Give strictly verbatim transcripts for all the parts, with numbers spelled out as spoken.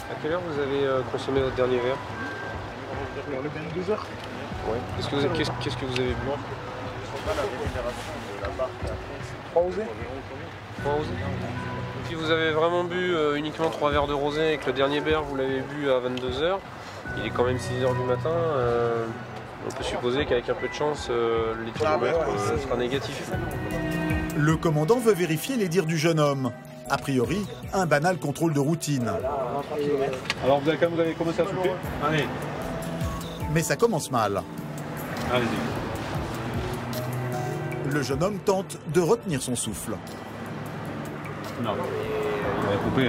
À quelle heure vous avez euh, consommé votre dernier verre? Vers le vingt-deux heures. Ouais. Qu'est-ce que vous avez, qu'est-ce, qu'est-ce que vous avez bu? Trois rosés. Trois rosés. Si vous avez vraiment bu euh, uniquement trois verres de rosé et que le dernier verre vous l'avez bu à vingt-deux heures, il est quand même six heures du matin, euh, on peut supposer qu'avec un peu de chance, euh, l'éthylomètre Ah, ouais, ouais, euh, sera négatif. Le commandant veut vérifier les dires du jeune homme. A priori, un banal contrôle de routine. Alors vous avez, quand vous avez commencé à souffler? Allez. Mais ça commence mal. Allez-y. Le jeune homme tente de retenir son souffle. Non. Vous avez coupé.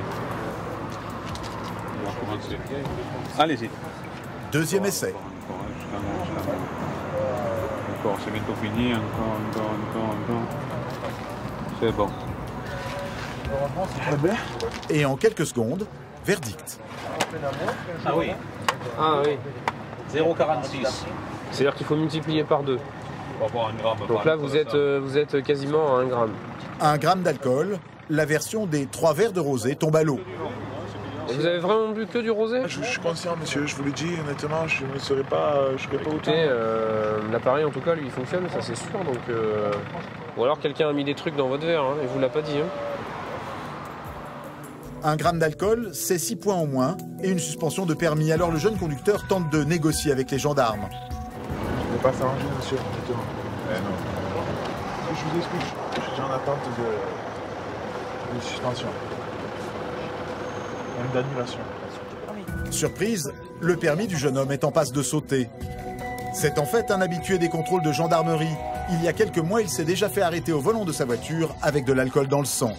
On va recommencer. Allez-y. Deuxième essai. Encore, encore, jusqu'à là, jusqu'à là. Encore, c'est bientôt fini. Encore, encore, encore, encore. C'est bon. Très bien. Et en quelques secondes, verdict. Ah oui, Ah oui, zéro virgule quarante-six. c'est-à-dire qu'il faut multiplier par deux. On va voir un gramme. Donc là, vous êtes, euh, vous êtes quasiment à un gramme. Un gramme d'alcool, la version des trois verres de rosé tombe à l'eau. Et vous avez vraiment bu que du rosé? Je, je suis conscient, monsieur, je vous le dis, honnêtement, je ne serais pas, je serais pas autant. Écoutez, euh, l'appareil en tout cas, lui, il fonctionne, ça c'est sûr. Donc, euh, ou alors quelqu'un a mis des trucs dans votre verre hein, et vous l'a pas dit. Hein. Un gramme d'alcool, c'est six points au moins et une suspension de permis. Alors le jeune conducteur tente de négocier avec les gendarmes. Je ne vais pas s'arranger, monsieur, honnêtement. Eh non. Je vous explique, je suis en attente de, de suspension. Même d'annulation. Surprise, le permis du jeune homme est en passe de sauter. C'est en fait un habitué des contrôles de gendarmerie. Il y a quelques mois, il s'est déjà fait arrêter au volant de sa voiture avec de l'alcool dans le sang.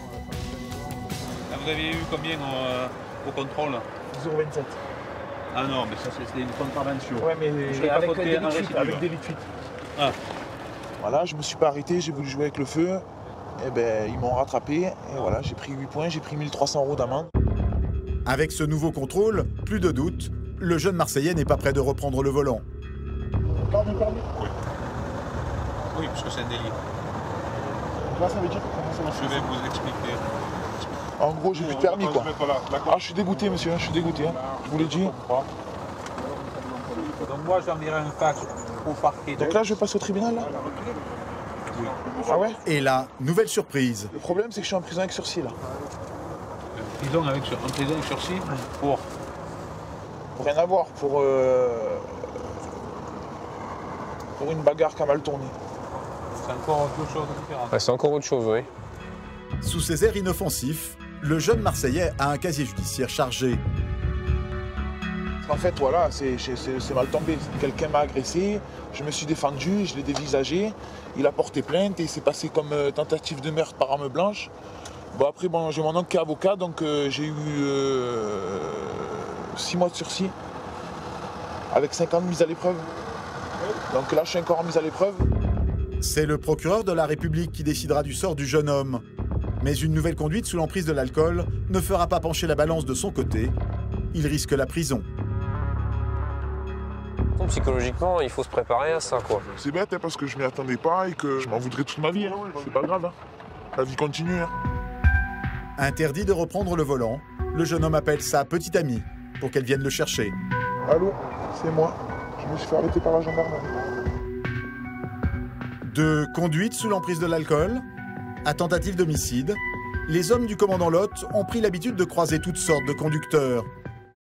Vous avez eu combien au, au contrôle? zéro virgule vingt-sept. Ah non, mais ça c'est une contravention. Ouais, mais Je l'ai pas avec coté des en litres récidive. avec des litres huit. Ah. Voilà, je me suis pas arrêté, j'ai voulu jouer avec le feu. Et ben, ils m'ont rattrapé. Et voilà, j'ai pris huit points, j'ai pris mille trois cents euros d'amende. Avec ce nouveau contrôle, plus de doute, le jeune Marseillais n'est pas prêt de reprendre le volant. Permis, permis. Oui. Oui, parce que c'est un délit. Là, ça veut dire comment ça marche? Je vais vous expliquer. En gros, j'ai plus de permis, quoi. Ah, je suis dégoûté, monsieur, je suis dégoûté. Hein. Je vous l'ai dit. Donc moi j'enverrai un fax au parquet. Donc là, je passe au tribunal, là? Oui. Ah ouais? Et là, nouvelle surprise. Le problème, c'est que je suis en prison avec sursis, là. Prison avec, sur- en prison avec sursis pour. Pour rien avoir, pour... Euh... Pour une bagarre qui a mal tourné. C'est encore deux choses différentes. Ah, c'est encore autre chose, oui. Sous ses airs inoffensifs, le jeune Marseillais a un casier judiciaire chargé. En fait, voilà, c'est c'est- c'est mal tombé. Quelqu'un m'a agressé, je me suis défendu, je l'ai dévisagé. Il a porté plainte et c'est passé comme euh, tentative de meurtre par arme blanche. Bon, après, bon, j'ai mon oncle qui est avocat, donc euh, j'ai eu euh, six mois de sursis avec cinq ans de mise à l'épreuve. Donc là, je suis encore en mise à l'épreuve. C'est le procureur de la République qui décidera du sort du jeune homme. Mais une nouvelle conduite sous l'emprise de l'alcool ne fera pas pencher la balance de son côté. Il risque la prison. Donc, psychologiquement, il faut se préparer à ça, quoi. C'est bête hein, parce que je m'y attendais pas et que je m'en voudrais toute ma vie. Hein. C'est pas grave. Hein. La vie continue. Hein. Interdit de reprendre le volant, le jeune homme appelle sa petite amie pour qu'elle vienne le chercher. Allô, c'est moi. Je me suis fait arrêter par la gendarmerie. De conduite sous l'emprise de l'alcool à tentative d'homicide, les hommes du commandant Lot ont pris l'habitude de croiser toutes sortes de conducteurs.